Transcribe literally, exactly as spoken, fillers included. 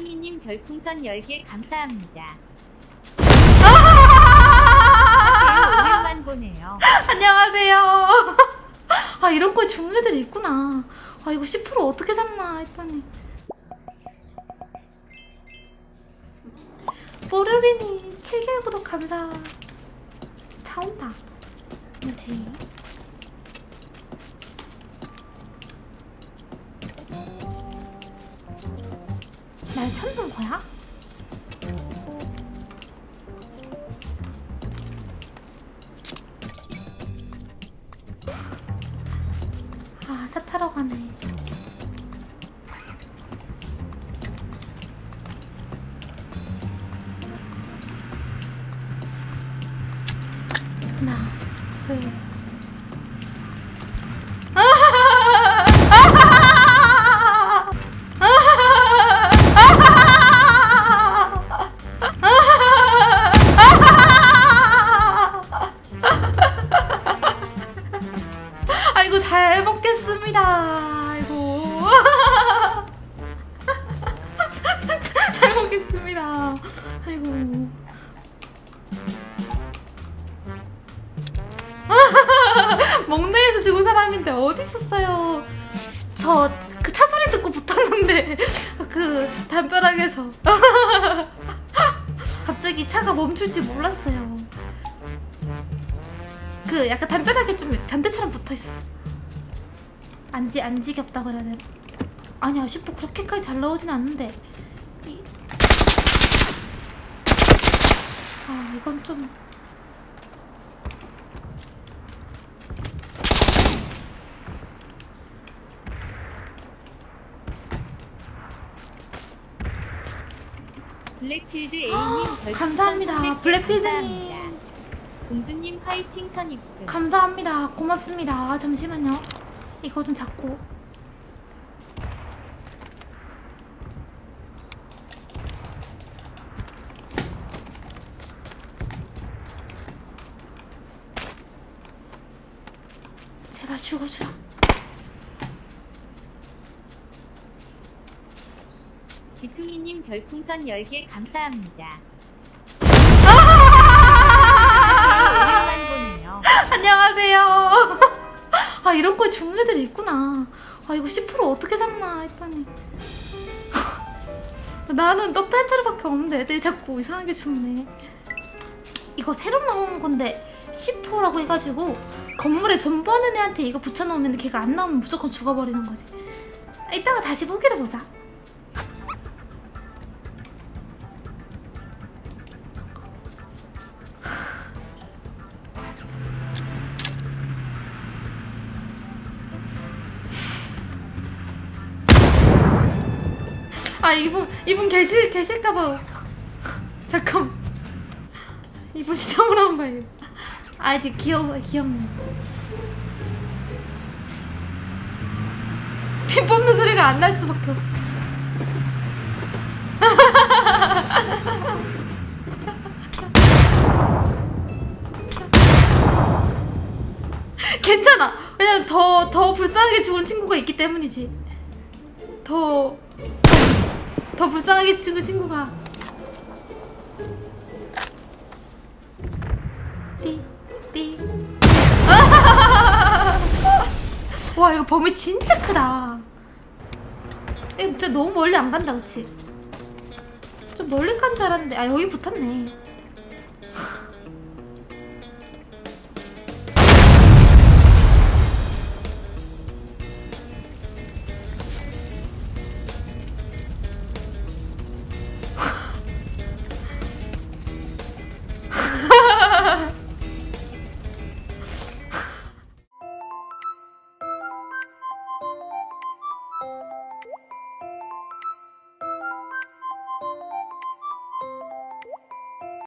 귀퉁이님 별풍선 열 개 감사합니다. 오랜만 보네요. 안녕하세요. 아 이런 거에 죽는 애들이 있구나. 아 이거 십 퍼센트 어떻게 잡나 했더니 뽀르리니 칠 개월 구독 감사. 차 온다. 뭐지? 날 찾는 거야? 아, 차 타러 가네. 하나, 둘. 아이고 잘 먹겠습니다. 아이고 잘 먹겠습니다. 아이고 몽내에서 죽은 사람인데 어디 있었어요? 저 그 차 소리 듣고 붙었는데 그 담벼락에서 갑자기 차가 멈출지 몰랐어요. 그 약간 담벼락에 좀 반대처럼 붙어있었어. 안지 안 지겹다 그래야 되나? 아니야 십 퍼센트 그렇게까지 잘 나오진 않는데 이... 아 이건 좀 블랙필드 A님 별풍선 감사합니다. 삼백 개 블랙필드님 감사합니다. 공주님 화이팅 선입금 감사합니다. 고맙습니다. 잠시만요. 이거 좀 잡고. 제발 죽어주라. 귀퉁이님 별풍선 열 개 감사합니다. 오랜만 보네요. 안녕하세요. 아 이런 거에 죽는 애들이 있구나. 아 이거 십 퍼센트 어떻게 잡나 했더니 나는 떡배 한 차례밖에 없는데 애들이 자꾸 이상하게 죽네. 이거 새로 나온 건데 십 퍼센트라고 해가지고 건물에 존버하는 애한테 이거 붙여놓으면 걔가 안 나오면 무조건 죽어버리는 거지. 이따가 다시 보기를 보자. 아 이분 이분 계실 계실까봐. 잠깐 이분 시점으로 한번 봐야겠다. 아이디 귀여워 귀엽네. 피 뽑는 소리가 안 날 수밖에 없어. 괜찮아. 왜냐면 더 더 불쌍하게 죽은 친구가 있기 때문이지. 더 더 불쌍하게 죽은 친구가. 띠, 띠. 와 이거 범위 진짜 크다. 이거 진짜 너무 멀리 안 간다 그치? 좀 멀리 간 줄 알았는데 아 여기 붙었네.